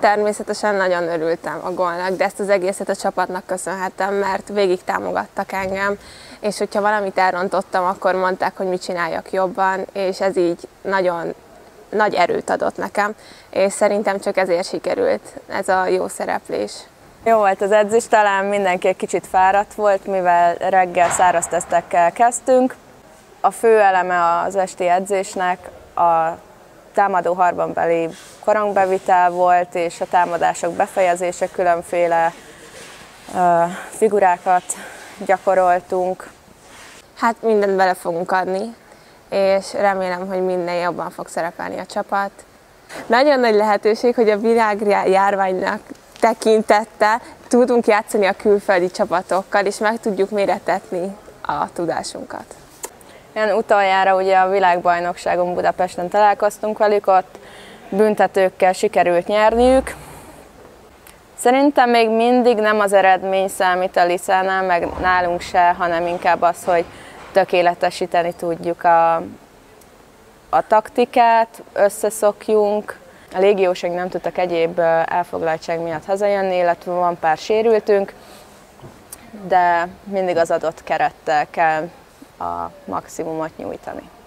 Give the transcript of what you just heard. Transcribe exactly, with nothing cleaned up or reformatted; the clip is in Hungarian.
Természetesen nagyon örültem a gólnak, de ezt az egészet a csapatnak köszönhetem, mert végig támogattak engem, és hogyha valamit elrontottam, akkor mondták, hogy mit csináljak jobban, és ez így nagyon nagy erőt adott nekem, és szerintem csak ezért sikerült ez a jó szereplés. Jó volt az edzés, talán mindenki egy kicsit fáradt volt, mivel reggel száraz tesztekkel kezdtünk. A fő eleme az esti edzésnek a támadó harbambeli korongbevitel volt, és a támadások befejezése, különféle uh, figurákat gyakoroltunk. Hát mindent bele fogunk adni, és remélem, hogy minden jobban fog szerepelni a csapat. Nagyon nagy lehetőség, hogy a világjárványnak tekintette tudunk játszani a külföldi csapatokkal, és meg tudjuk méretetni a tudásunkat. Ilyen utoljára ugye a világbajnokságon Budapesten találkoztunk velük, ott büntetőkkel sikerült nyerniük. Szerintem még mindig nem az eredmény számít a Liszánál, meg nálunk se, hanem inkább az, hogy tökéletesíteni tudjuk a, a taktikát, összeszokjunk. A légiósok nem tudtak egyéb elfoglaltság miatt hazajönni, illetve van pár sérültünk, de mindig az adott kerettel kell a maximumot nyújtani.